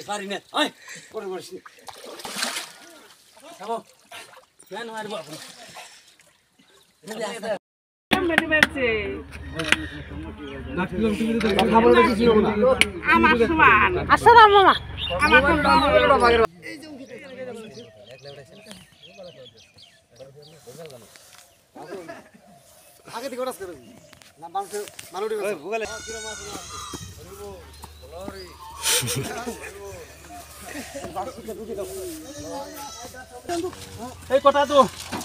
পাৰি নে ঐ কোন কৰিছ চাব কেন মাৰিব আপুনি আগে দিকে রাস করে না মানুষ মানুষ ওই ভুগালে কিরা মাছ না হরিব বলরি এই কথা তো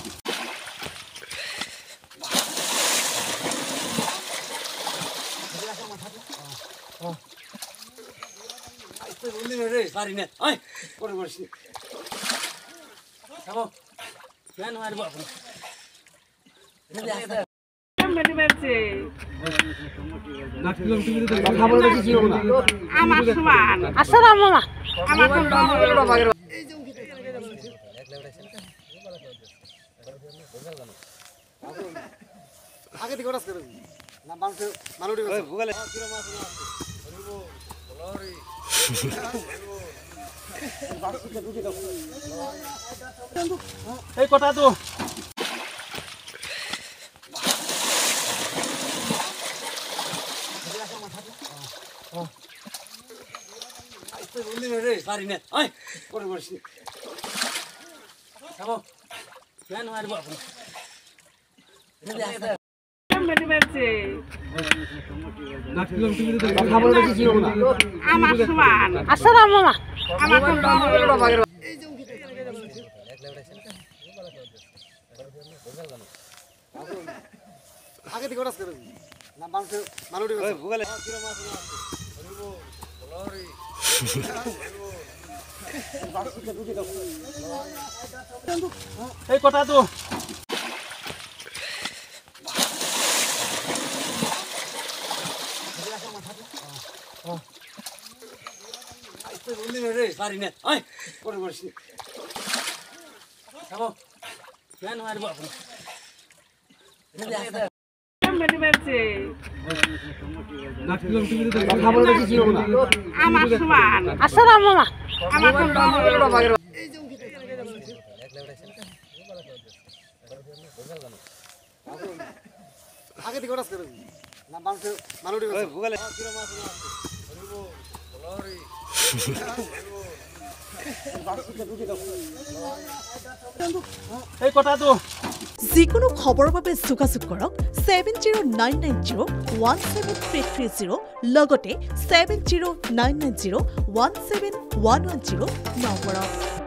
পারি নে ঐ কোন কৰিছ চাব কেন মাৰিব আপুনি আগে দিকে রাস করে না মানুষ মানুষ ওই ভুগালে কিরা মাছ না হরিব বলরি এই কথা তো পারি নে ঐ কোন কৰিছ চাব কেন মাৰিব আপুনি আগে দিকে রাস করে না মানুষ মানুষ ওই ভুগালে কিরা মাছ না হরিব বলরি এই কথা তো পারি নে ঐ কোন কৰিছ চাব কেন মাৰিব আপুনি আগে দিকে রাস করে না মানুষ মানুষ ওই ভুগালে কিরা মাছ না হরিব বলরি এই কথা তো যিকোনো খবৰৰ বাবে যোগাযোগ কৰক 7099017330 লগতে 7099017110 নম্বৰত।